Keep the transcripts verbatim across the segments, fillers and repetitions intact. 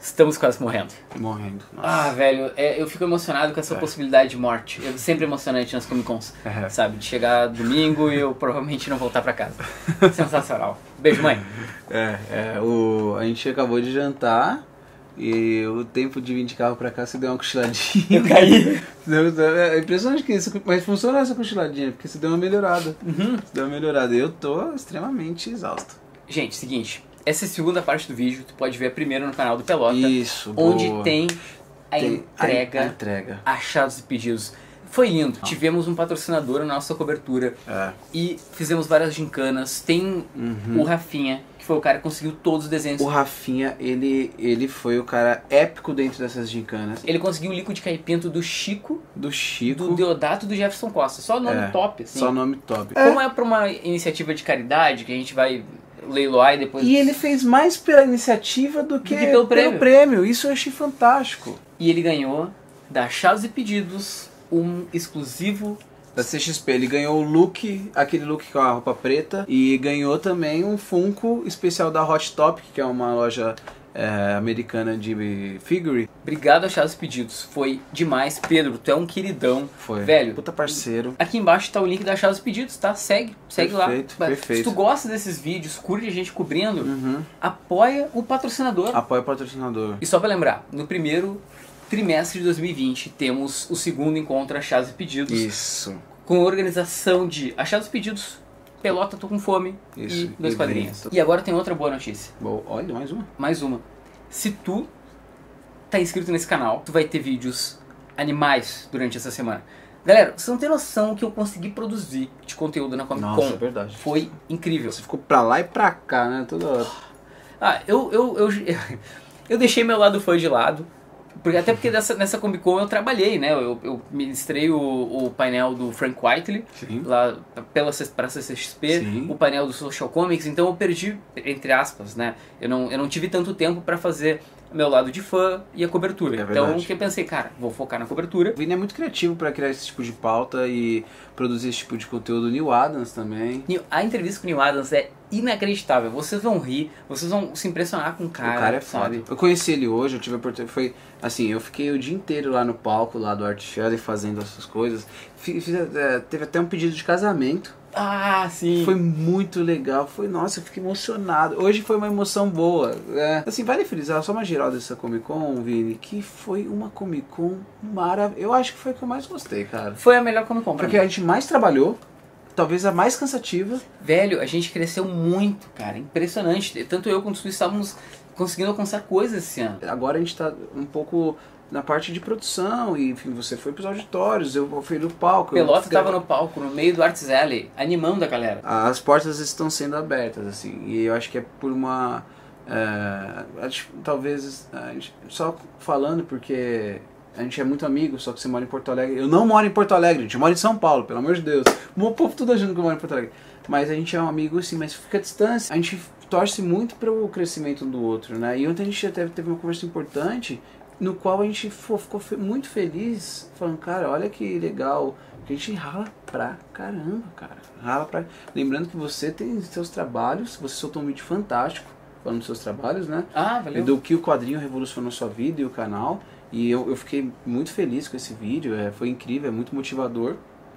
Estamos quase morrendo. Morrendo. Nossa. Ah, velho, é, eu fico emocionado com essa é. possibilidade de morte. É sempre emocionante nas Comic Cons, é. sabe? De chegar domingo e eu provavelmente não voltar pra casa. Sensacional. Beijo, mãe. É, é o, a gente acabou de jantar e o tempo de vir de carro pra cá você deu uma cochiladinha. Eu caí. É impressionante que isso, mas funciona essa cochiladinha, porque você deu uma melhorada. Uhum. Você deu uma melhorada. Eu tô extremamente exausto. Gente, seguinte. Essa é a segunda parte do vídeo, tu pode ver primeiro no canal do Pelota. Isso, onde boa. tem a tem entrega, a, a entrega, achados e pedidos. Foi lindo. Ah. Tivemos um patrocinador na nossa cobertura. É. E fizemos várias gincanas. Tem uhum. o Rafinha, que foi o cara que conseguiu todos os desenhos. O Rafinha, ele, ele foi o cara épico dentro dessas gincanas. Ele conseguiu o Lico de Caipinto do Chico. Do Chico. Do Deodato e do Jefferson Costa. Só nome é. top, assim. Só nome top. Como é, é pra uma iniciativa de caridade, que a gente vai leiloar e depois... E ele fez mais pela iniciativa do que, do que pelo, prêmio. pelo prêmio. Isso eu achei fantástico. E ele ganhou da Achados e Pedidos um exclusivo da C X P. Ele ganhou o look, aquele look com a roupa preta, e ganhou também um Funko especial da Hot Topic, que é uma loja é, americana de figure. Obrigado, Achados e Pedidos. Foi demais. Pedro, tu é um queridão. Foi. Velho. Puta parceiro. Aqui embaixo tá o link da Achados e Pedidos, tá? Segue. Segue perfeito, lá. Perfeito. Se tu gosta desses vídeos, curte a gente cobrindo, uhum. apoia o patrocinador. Apoia o patrocinador. E só pra lembrar, no primeiro trimestre de dois mil e vinte, temos o segundo encontro Achados e Pedidos. Isso. Com a organização de Achados e Pedidos, Pelota, Tô Com Fome Isso. e Dois e Quadrinhos. bem. E agora tem outra boa notícia. Bom, olha, mais uma. Mais uma. Se tu tá inscrito nesse canal, tu vai ter vídeos animais durante essa semana. Galera, você não tem noção que eu consegui produzir de conteúdo na Comic Con. Nossa, é verdade. Foi incrível. Você ficou pra lá e pra cá, né? Toda hora. Ah, eu, eu, eu, eu deixei meu lado fã de lado. Porque, até porque nessa, nessa Comic Con eu trabalhei, né? Eu, eu ministrei o, o painel do Frank Whiteley, Sim. lá pela, pra C C X P, Sim. o painel do Social Comics, então eu perdi, entre aspas, né? Eu não, eu não tive tanto tempo pra fazer meu lado de fã e a cobertura. É então que eu pensei, cara, vou focar na cobertura. O Vini é muito criativo pra criar esse tipo de pauta e produzir esse tipo de conteúdo. O Neil Adams também. A entrevista com o Neil Adams é inacreditável. Vocês vão rir, vocês vão se impressionar com o cara. O cara é sabe? foda. Eu conheci ele hoje, eu tive a oportunidade. Foi assim, eu fiquei o dia inteiro lá no palco, lá do Art Shelley, fazendo essas coisas. Fiz, fiz, é, teve até um pedido de casamento. Ah, sim. Foi muito legal. Foi, nossa, eu fiquei emocionado. Hoje foi uma emoção boa. É, assim, vale frisar, só uma geral dessa Comic Con, Vini, que foi uma Comic Con maravilhosa. Eu acho que foi a que eu mais gostei, cara. Foi a melhor Comic Con. Porque a gente mais trabalhou. Talvez a mais cansativa. Velho, a gente cresceu muito, cara. Impressionante. Tanto eu quanto tu estávamos conseguindo alcançar coisas esse ano. Agora a gente tá um pouco na parte de produção. E enfim, você foi pros auditórios, eu fui no palco. Pelota eu... tava no palco, no meio do Arts Alley, animando a galera. As portas estão sendo abertas, assim. E eu acho que é por uma... É, acho, talvez... É, só falando porque... A gente é muito amigo, só que você mora em Porto Alegre. Eu não moro em Porto Alegre, a gente mora em São Paulo, pelo amor de Deus. O povo tudo achando que eu moro em Porto Alegre. Mas a gente é um amigo, assim, mas fica à distância. A gente torce muito para o crescimento do outro, né? E ontem a gente até teve uma conversa importante, no qual a gente ficou muito feliz, falando, cara, olha que legal, que a gente rala pra caramba, cara. Rala pra... Lembrando que você tem seus trabalhos, você soltou um vídeo fantástico, falando dos seus trabalhos, né? Ah, valeu. E do que o quadrinho revolucionou sua vida e o canal. E eu, eu fiquei muito feliz com esse vídeo, é, foi incrível, é muito motivador.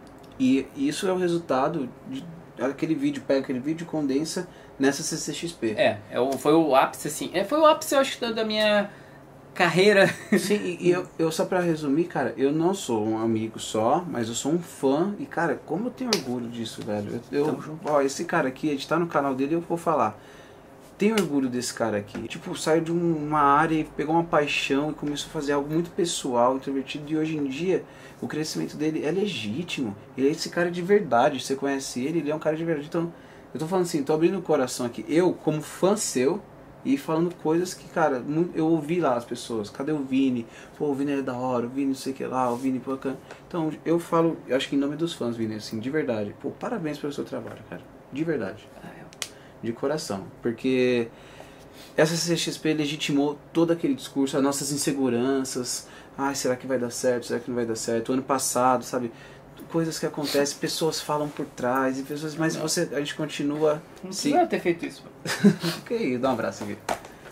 E isso é o resultado de aquele vídeo, pega aquele vídeo e condensa nessa C C X P. É, é o, foi o ápice, assim, é, foi o ápice, eu acho, da, da minha carreira. Sim, e, e eu, eu só pra resumir, cara, eu não sou um amigo só, mas eu sou um fã. E, cara, como eu tenho orgulho disso, velho. Eu, eu, ó, esse cara aqui, a gente tá no canal dele e eu vou falar. Tenho orgulho desse cara aqui. Tipo, saiu de uma área e pegou uma paixão e começou a fazer algo muito pessoal, introvertido. E hoje em dia, o crescimento dele é legítimo. Ele é esse cara de verdade. Você conhece ele, ele é um cara de verdade. Então, eu tô falando assim, tô abrindo o coração aqui. Eu, como fã seu, e falando coisas que, cara, eu ouvi lá as pessoas. Cadê o Vini? Pô, o Vini é da hora, o Vini não sei o que lá, o Vini... Pô, então, eu falo, eu acho que em nome dos fãs, Vini, assim, de verdade. Pô, parabéns pelo seu trabalho, cara. De verdade. De coração, porque essa C C X P legitimou todo aquele discurso, as nossas inseguranças, ai, será que vai dar certo, será que não vai dar certo, o ano passado, sabe, coisas que acontecem, pessoas falam por trás, e pessoas, mas você, a gente continua... Não se... precisa ter feito isso. Ok, dá um abraço aqui.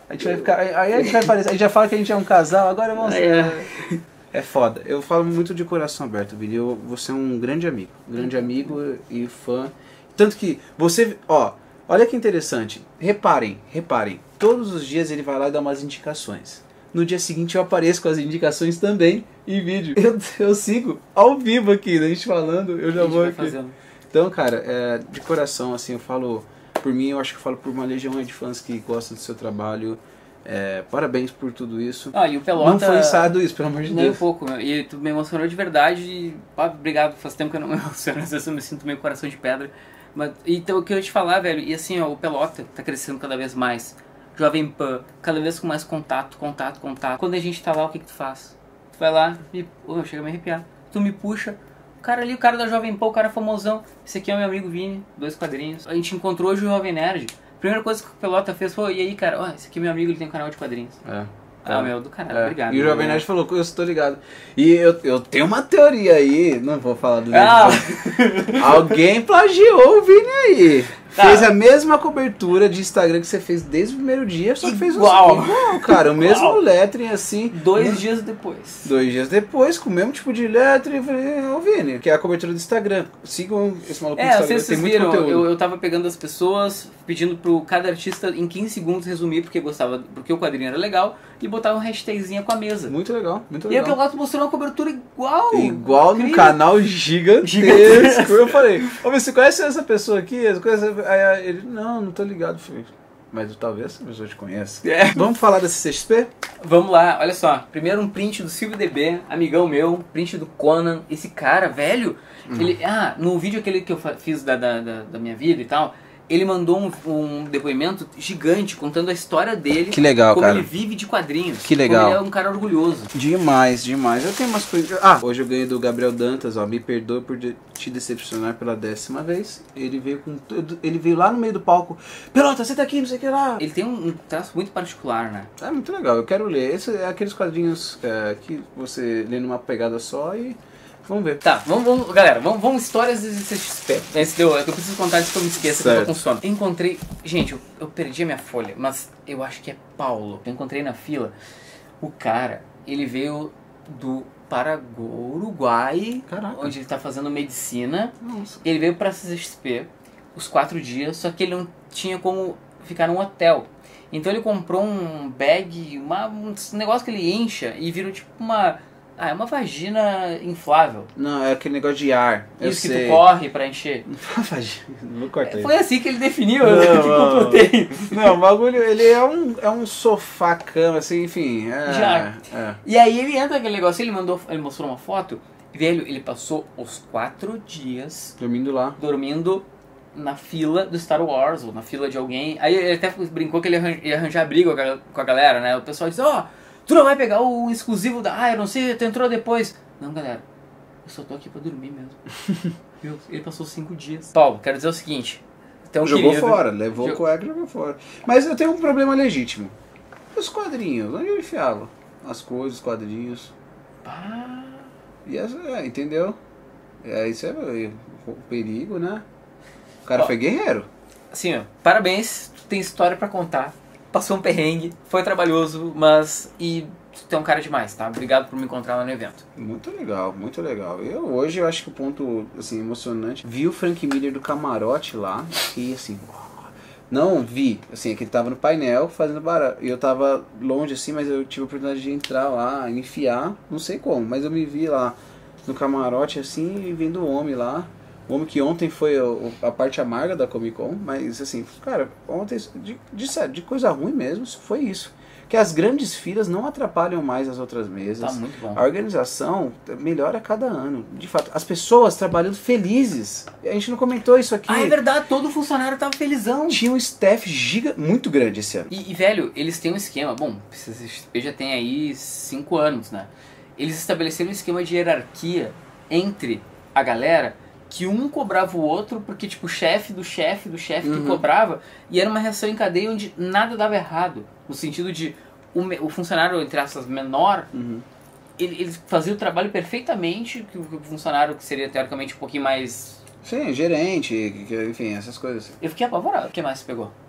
A gente vai ficar. Aí a gente vai parecer. A gente já fala que a gente é um casal, agora vamos. É. É foda. Eu falo muito de coração aberto, Vini. Eu, você é um grande amigo. Grande amigo e fã. Tanto que você. Ó, olha que interessante. Reparem, reparem. Todos os dias ele vai lá e dá umas indicações. No dia seguinte eu apareço com as indicações também em vídeo. Eu, eu sigo ao vivo aqui, né? A gente falando, eu já vou aqui. Fazendo. Então, cara, é, de coração, assim, eu falo. Por mim, eu acho que eu falo por uma legião de fãs que gostam do seu trabalho. É, parabéns por tudo isso. Ah, e o Pelota... Não foi ensaiado isso, pelo amor de nem Deus. Nem um pouco, meu. E tu me emocionou de verdade. E, ah, obrigado, faz tempo que eu não me emociono. Às vezes eu me sinto meio coração de pedra. Mas, então, o que eu ia te falar, velho, e assim, ó, o Pelota tá crescendo cada vez mais. Jovem Pan, cada vez com mais contato, contato, contato. Quando a gente tá lá, o que que tu faz? Tu vai lá, e... oh, chega a me arrepiar. Tu me puxa. O cara ali, o cara da Jovem Pan, o cara famosão. Esse aqui é o meu amigo Vini, dois quadrinhos. A gente encontrou hoje o Jovem Nerd. Primeira coisa que o Pelota fez foi, e aí, cara, ó, esse aqui é meu amigo, ele tem um canal de quadrinhos. É. Ah, meu, do caralho, é. Obrigado. E o Jovem Nerd falou, eu estou ligado. E eu, eu tenho uma teoria aí, não vou falar do ah. Alguém plagiou o Vini aí. Tá. Fez a mesma cobertura de Instagram que você fez desde o primeiro dia, só que fez igual. Um... igual, cara, o mesmo igual. Lettering assim. Dois né? dias depois. Dois dias depois, com o mesmo tipo de lettering, eu falei, ô Vini, que é a cobertura do Instagram. Sigam esse maluco é, no Instagram, vocês tem muito viram, conteúdo. Eu, eu tava pegando as pessoas, pedindo pro cada artista em quinze segundos resumir porque gostava, porque o quadrinho era legal, e botava um hashtagzinha com a mesa. Muito legal, muito legal. E aí o Pelota mostrou uma cobertura igual. Igual incrível. No canal gigantesco. gigantesco. Eu falei, ô, você conhece essa pessoa aqui? Você conhece... Aí ele, não, não tô ligado, filho. Mas talvez essa pessoa te conheça. É. Vamos falar da C C X P? Vamos lá, olha só. Primeiro um print do Silvio D B, amigão meu, print do Conan. Esse cara, velho, hum. ele... Ah, no vídeo aquele que eu fiz da, da, da, da minha vida e tal... Ele mandou um, um depoimento gigante contando a história dele. Que legal, como cara. Como ele vive de quadrinhos. Que legal. Como ele é um cara orgulhoso. Demais, demais. Eu tenho umas coisas... Ah, hoje eu ganhei do Gabriel Dantas, ó. Me perdoe por te decepcionar pela décima vez. Ele veio com tudo... Ele veio lá no meio do palco. Pelota, você tá aqui, não sei o que lá. Ele tem um, um traço muito particular, né? É muito legal. Eu quero ler. Esse é aqueles quadrinhos é, que você lê numa pegada só e... Vamos ver. Tá, vamos, vamos galera, vamos, vamos histórias de C X P. Esse deu, eu preciso contar antes que eu me esqueça, certo. Que eu tô com sono. Eu encontrei, gente, eu, eu perdi a minha folha, mas eu acho que é Paulo. Eu encontrei na fila, o cara, ele veio do Paraguai, Uruguai, Caraca. Onde ele tá fazendo medicina. Nossa. Ele veio pra C X P os quatro dias, só que ele não tinha como ficar num hotel. Então ele comprou um bag, uma, um negócio que ele incha e virou tipo uma... Ah, é uma vagina inflável. Não, é aquele negócio de ar. Isso que tu corre pra encher. Não vou cortar isso. Foi assim que ele definiu, eu que completei. Não, o bagulho, ele é um, é um sofá, cama, assim, enfim. É, Já. É. E aí ele entra naquele negócio, ele mandou, ele mostrou uma foto. Velho, ele passou os quatro dias... Dormindo lá. Dormindo na fila do Star Wars, ou na fila de alguém. Aí ele até brincou que ele ia arranjar briga com a galera, né? O pessoal disse, ó... Oh, tu não vai pegar o exclusivo da... Ah, eu não sei, tu entrou depois. Não, galera. Eu só tô aqui pra dormir mesmo. Viu? Ele passou cinco dias. Paulo, quero dizer o seguinte. Então, jogou querido, fora. Levou o cueca e jogou fora. Mas eu tenho um problema legítimo. Os quadrinhos. Onde eu enfiava? As coisas, os quadrinhos. Ah. E essa, é, entendeu? É, isso é o perigo, né? O cara ó, foi guerreiro. Assim, ó. Parabéns. Tu tem história pra contar. Passou um perrengue, foi trabalhoso, mas... E tu é um cara demais, tá? Obrigado por me encontrar lá no evento. Muito legal, muito legal. Eu hoje eu acho que o ponto, assim, emocionante... Vi o Frank Miller do camarote lá e, assim... Não vi, assim, é que ele tava no painel fazendo barulho. E eu tava longe, assim, mas eu tive a oportunidade de entrar lá, enfiar, não sei como. Mas eu me vi lá no camarote, assim, e vendo o homem lá... O homem que ontem foi a, a parte amarga da Comic Con, mas assim, cara, ontem, de, de, de coisa ruim mesmo, foi isso. Que as grandes filas não atrapalham mais as outras mesas. Tá muito bom. A organização melhora a cada ano. De fato, as pessoas trabalhando felizes. A gente não comentou isso aqui. Ah, é verdade, todo funcionário tava felizão. Tinha um staff giga, muito grande esse ano. E, e velho, eles têm um esquema, bom, eu já tem aí cinco anos, né? Eles estabeleceram um esquema de hierarquia entre a galera... que um cobrava o outro, porque tipo, o chefe do chefe do chefe uhum. que cobrava, e era uma reação em cadeia onde nada dava errado, no sentido de o, o funcionário, entre aspas, menor, uhum. ele, ele fazia o trabalho perfeitamente, que o, que o funcionário que seria teoricamente um pouquinho mais... Sim, gerente, enfim, essas coisas. Eu fiquei apavorado. O que mais você pegou? Eu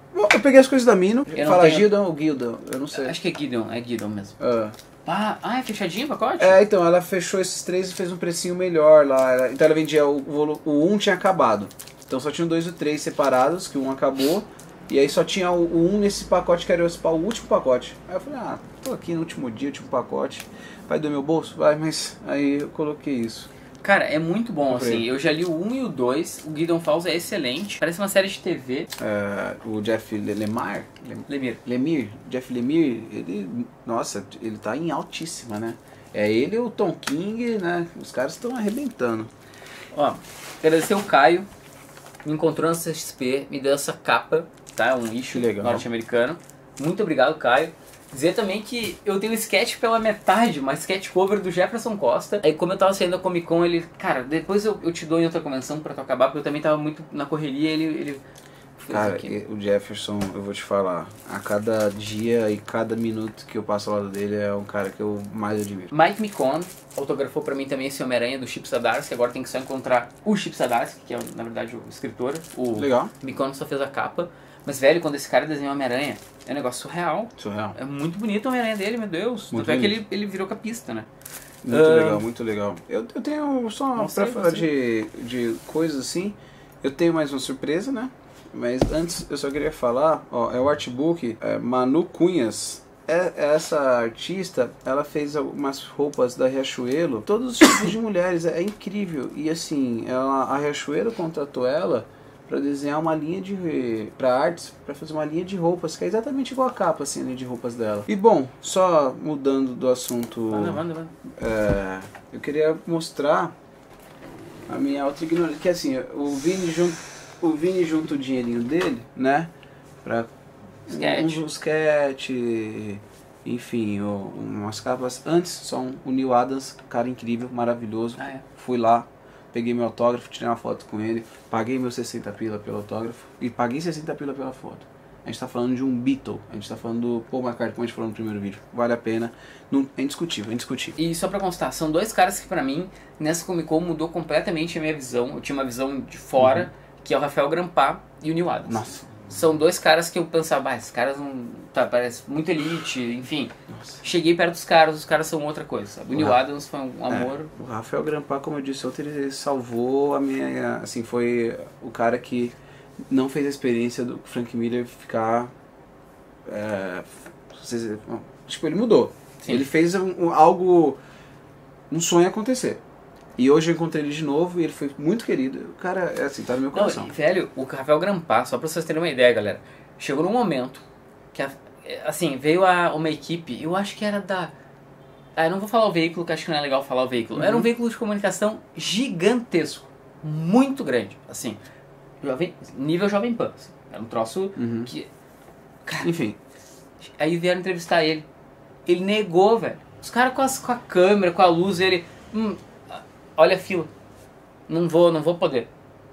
peguei as coisas da Mino. Eu Fala tenho... Gildon ou Gildon? Eu não sei. Acho que é Gideon, é Gideon mesmo. Ah. Ah, ah, é fechadinho o pacote? É, então, ela fechou esses três e fez um precinho melhor lá. Ela- Então ela vendia, o, o, o um tinha acabado. Então só tinha o dois e o três separados, que o um acabou. E aí só tinha o, o um nesse pacote, que era o último pacote. Aí eu falei, ah, tô aqui no último dia, último pacote. Vai do meu bolso? Vai, mas aí eu coloquei isso. Cara, é muito bom, Comprei. assim. Eu já li o um e o dois. O Gideon Falls é excelente. Parece uma série de T V. É, o Jeff Le- Lemire, Lem- Lemir. Lemire, Jeff Lemire, ele, nossa, ele tá em altíssima, né? É ele e o Tom King, né? Os caras estão arrebentando. Ó, agradecer o Caio. Me encontrou na C X P. Me deu essa capa, tá? Um issue Que legal. norte-americano. Muito obrigado, Caio. Dizer também que eu tenho um sketch pela metade, uma sketch cover do Jefferson Costa. Aí como eu tava saindo da Comic Con, ele... Cara, depois eu, eu te dou em outra convenção pra tu acabar, porque eu também tava muito na correria, ele... ele fez Cara, aqui. e- o Jefferson, eu vou te falar, a cada dia e cada minuto que eu passo ao lado dele é um cara que eu mais admiro. Mike Micon autografou pra mim também esse Homem-Aranha do Chip Zdarsky. Agora tem que só encontrar o Chip Zdarsky, que é na verdade o escritor. O Legal. Micon só fez a capa. Mas, velho, quando esse cara desenhou Homem-Aranha, é um negócio surreal. Surreal. É muito bonito o Homem-Aranha dele, meu Deus. Muito Tanto é que bonito. ele, ele virou capista, né? Muito Ah, legal, muito legal. Eu, eu tenho só Mostrei pra falar você. de, de coisas assim, eu tenho mais uma surpresa, né? Mas antes eu só queria falar, ó, é o artbook é, Manu Cunhas. É, essa artista, ela fez algumas roupas da Riachuelo, todos os tipos de mulheres, é, é incrível. E assim, ela, a Riachuelo contratou ela para desenhar uma linha de para artes, para fazer uma linha de roupas que é exatamente igual a capa, assim, a linha de roupas dela. E bom, só mudando do assunto, Manda, manda, manda. é, eu queria mostrar a minha outra ignorância, que assim, o Vini junto, o Vini junta o dinheirinho dele, né, para Sketch. um, um sketch, enfim, o- umas capas. Antes, só um, o Neil Adams, cara incrível, maravilhoso. Ah, é. Fui lá, peguei meu autógrafo, tirei uma foto com ele, paguei meus sessenta pila pelo autógrafo e paguei sessenta pila pela foto. A gente tá falando de um Beatle, a gente tá falando do Paul McCartney, como a gente falou no primeiro vídeo. Vale a pena, não, é indiscutível, é indiscutível. E só pra constar, são dois caras que pra mim, nessa Comic Con, mudou completamente a minha visão. Eu tinha uma visão de fora, que é o Rafael Grampá e o Neil Adams. Nossa, São dois caras que eu pensava, ah, esses caras não... Tá, parece muito elite, enfim. nossa. Cheguei perto dos caras, os caras são outra coisa, sabe? O Neil Uau. Adams foi um amor. É, o Rafael Grampá, como eu disse ontem, ele salvou a minha... Assim, foi o cara que não fez a experiência do Frank Miller ficar... É, vocês- tipo, ele mudou. Sim. Ele fez um, um- algo... Um sonho acontecer. E hoje eu encontrei ele de novo e ele foi muito querido. O cara, é assim, tá no meu Não, coração. e, velho, o Rafael Grampá, só pra vocês terem uma ideia, galera, chegou num momento que, a- assim, veio a, uma equipe, eu acho que era da... Ah, eu não vou falar o veículo, que acho que não é legal falar o veículo. Era um Uhum. veículo de comunicação gigantesco, muito grande, assim, jovem, nível Jovem Pan. Assim. Era um troço Uhum. que... Cara, Enfim, aí vieram entrevistar ele. Ele negou, velho. Os caras com, as- com a câmera, com a luz, ele... Hum, olha a fila. Não vou, não vou poder.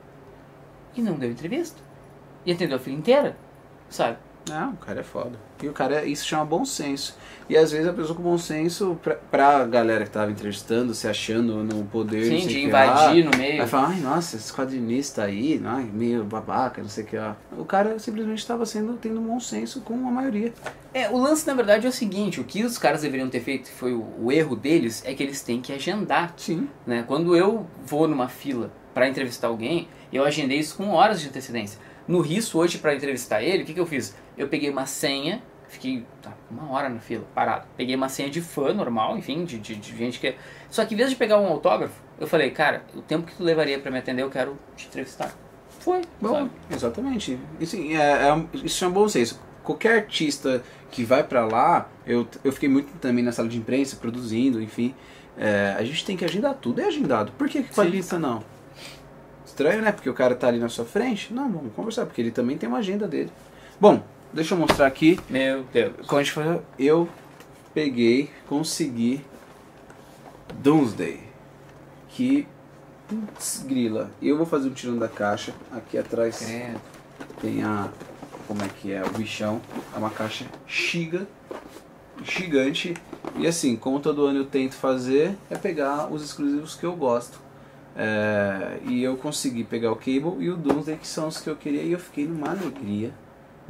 E não deu entrevista. E atendeu a fila inteira, sabe? não, o cara é foda. E o cara, isso chama bom senso. E às vezes a pessoa com bom senso, pra, pra galera que tava entrevistando, se achando no poder Sim, sei de que invadir lá, no meio. vai falar, ai, nossa, esse quadrinista aí, ai, meio babaca, não sei o que lá. O cara simplesmente estava sendo, tendo bom senso com a maioria. É, o lance na verdade é o seguinte, o que os caras deveriam ter feito, foi o, o erro deles, é que eles têm que agendar, Sim. né? Quando eu vou numa fila pra entrevistar alguém, eu agendei isso com horas de antecedência. No Risso hoje pra entrevistar ele, o que que eu fiz? Eu peguei uma senha, fiquei tá, uma hora na fila, parado. Peguei uma senha de fã normal, enfim, de, de, de gente que... Só que em vez de pegar um autógrafo, eu falei, cara, o tempo que tu levaria pra me atender, eu quero te entrevistar. Foi, Bom, sabe? exatamente. E, sim, é, é, um- isso chama bom senso. Qualquer artista que vai pra lá, eu, eu fiquei muito também na sala de imprensa, produzindo, enfim. É, a gente tem que agendar tudo, é agendado. Por que que quadrinista não? Estranho, né? Porque o cara tá ali na sua frente. Não, vamos conversar, porque ele também tem uma agenda dele. Bom, deixa eu mostrar aqui. Meu Deus. Como a gente falou, eu peguei, consegui Doomsday. Que, putz, grila. Eu vou fazer um tirão da caixa. Aqui atrás Credo. tem a, como é que é, o bichão. É uma caixa giga, gigante. E assim, como todo ano eu tento fazer, é pegar os exclusivos que eu gosto. É, e eu consegui pegar o Cable e o Doomsday, que são os que eu queria. E eu fiquei numa alegria.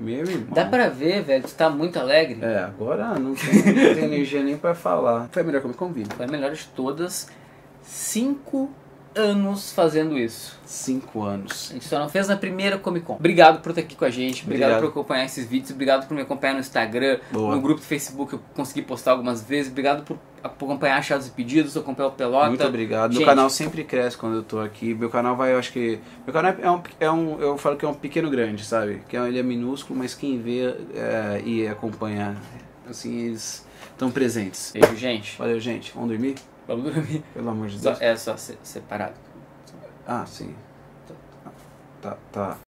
Meu irmão. Dá pra ver, velho, tu tá muito alegre. É, agora não tem, não tem energia nem pra falar. Foi a melhor Comic Con Vida. Foi a melhor de todas. Cinco anos fazendo isso. Cinco anos. A gente só não fez na primeira Comic Con. Obrigado por estar aqui com a gente. Obrigado, Obrigado. por acompanhar esses vídeos. Obrigado por me acompanhar no Instagram. Boa. No grupo do Facebook eu consegui postar algumas vezes. Obrigado por, por acompanhar Achados e Pedidos, acompanhar o Pelota. Muito obrigado. Gente, Meu canal sempre cresce quando eu tô aqui. Meu canal vai, eu acho que... Meu canal é um, é um eu falo que é um pequeno grande, sabe? Que é- ele é minúsculo, mas quem vê é, e acompanha, assim, eles estão presentes. beijo, gente. Valeu, gente. Vamos dormir? Vamos dormir. Pelo amor de Só- Deus. é só se- separado. Ah, sim. Tá, tá.